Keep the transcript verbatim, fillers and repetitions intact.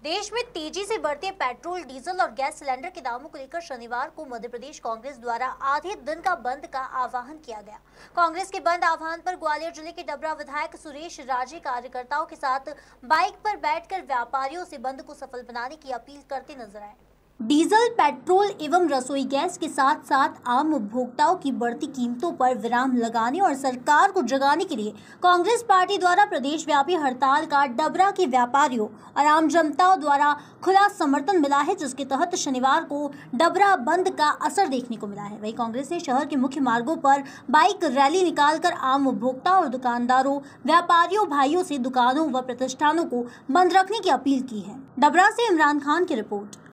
देश में तेजी से बढ़ते पेट्रोल, डीजल और गैस सिलेंडर के दामों को लेकर शनिवार को मध्य प्रदेश कांग्रेस द्वारा आधे दिन का बंद का आह्वान किया गया। कांग्रेस के बंद आह्वान पर ग्वालियर जिले के डबरा विधायक सुरेश राजे कार्यकर्ताओं के साथ बाइक पर बैठकर व्यापारियों से बंद को सफल बनाने की अपील करते नजर आए। डीजल, पेट्रोल एवं रसोई गैस के साथ साथ आम उपभोक्ताओं की बढ़ती कीमतों पर विराम लगाने और सरकार को जगाने के लिए कांग्रेस पार्टी द्वारा प्रदेश व्यापी हड़ताल का डबरा के व्यापारियों और आम जनता द्वारा खुला समर्थन मिला है, जिसके तहत शनिवार को डबरा बंद का असर देखने को मिला है। वहीं कांग्रेस ने शहर के मुख्य मार्गों पर बाइक रैली निकालकर आम उपभोक्ता और दुकानदारों, व्यापारियों भाइयों से दुकानों व प्रतिष्ठानों को बंद रखने की अपील की है। डबरा से इमरान खान की रिपोर्ट।